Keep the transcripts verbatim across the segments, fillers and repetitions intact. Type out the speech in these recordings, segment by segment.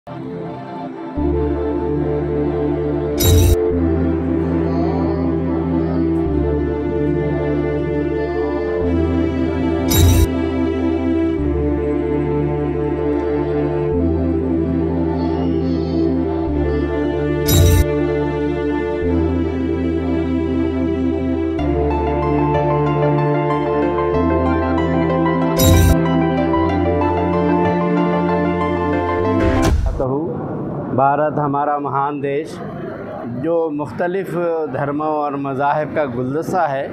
भारत हमारा महान देश जो मुख्तलिफ़ धर्मों और मज़ाहिब का गुलदस्ता है।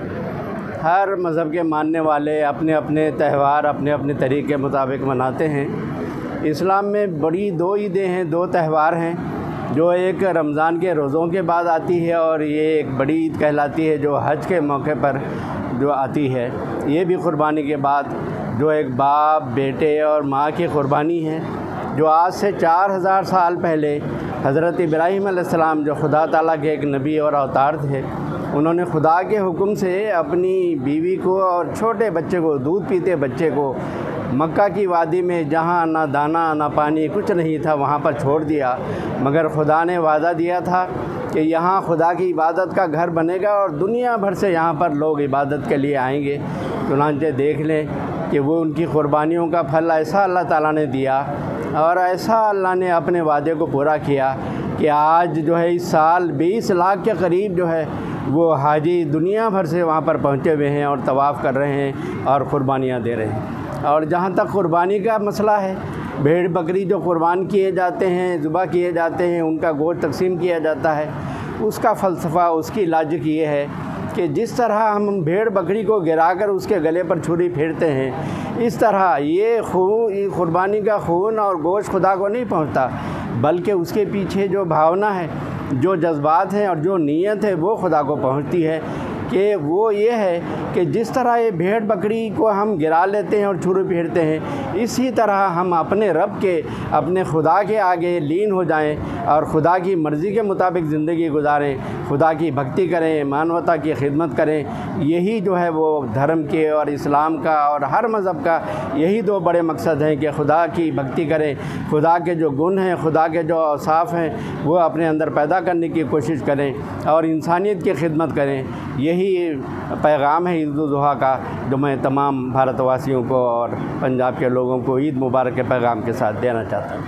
हर मज़हब के मानने वाले अपने अपने त्यौहार अपने अपने तरीक़े के मुताबिक मनाते हैं। इस्लाम में बड़ी दो ईदें हैं, दो त्यौहार हैं, जो एक रमज़ान के रोज़ों के बाद आती है और ये एक बड़ी ईद कहलाती है जो हज के मौके पर जो आती है। ये भी क़ुरबानी के बाद जो एक बाप बेटे और माँ की क़ुरबानी है, जो आज से चार हज़ार साल पहले हज़रत इब्राहीम अलैहिस्सलाम जो खुदा ताला के एक नबी और अवतार थे, उन्होंने खुदा के हुक्म से अपनी बीवी को और छोटे बच्चे को, दूध पीते बच्चे को मक्का की वादी में जहाँ ना दाना ना पानी कुछ नहीं था वहाँ पर छोड़ दिया। मगर खुदा ने वादा दिया था कि यहाँ खुदा की इबादत का घर बनेगा और दुनिया भर से यहाँ पर लोग इबादत के लिए आएंगे। चुनांचे देख लें कि वो उनकी क़ुरबानियों का फल ऐसा अल्लाह ताला ने दिया और ऐसा अल्लाह ने अपने वादे को पूरा किया कि आज जो है इस साल बीस लाख के करीब जो है वो हाजी दुनिया भर से वहाँ पर पहुँचे हुए हैं और तवाफ़ कर रहे हैं और क़ुरबानियाँ दे रहे हैं। और जहाँ तक क़ुरबानी का मसला है, भेड़ बकरी जो क़ुरबान किए जाते हैं, ज़ुबह किए जाते हैं, उनका गोश्त तकसीम किया जाता है, उसका फ़लसफ़ा उसकी लॉजिक ये है कि जिस तरह हम भेड़ बकरी को गिराकर उसके गले पर छुरी फेरते हैं, इस तरह ये खून क़ुरबानी का खून और गोश्त खुदा को नहीं पहुंचता, बल्कि उसके पीछे जो भावना है, जो जज्बात हैं और जो नीयत है वो खुदा को पहुंचती है। कि वो ये है कि जिस तरह ये भेड़ बकरी को हम गिरा लेते हैं और छुरी फेरते हैं, इसी तरह हम अपने रब के, अपने खुदा के आगे लीन हो जाएं और खुदा की मर्ज़ी के मुताबिक ज़िंदगी गुजारें, खुदा की भक्ति करें, मानवता की खिदमत करें। यही जो है वो धर्म के और इस्लाम का और हर मज़हब का यही दो बड़े मकसद हैं कि खुदा की भक्ति करें, खुदा के जो गुण हैं, खुदा के जो औसाफ़ हैं वो अपने अंदर पैदा करने की कोशिश करें और इंसानियत की खिदमत करें। यही पैगाम है ईद उल ज़ुहा का, जो मैं तमाम भारतवासियों को और पंजाब के लोगों को ईद मुबारक के पैगाम के साथ देना चाहता हूँ।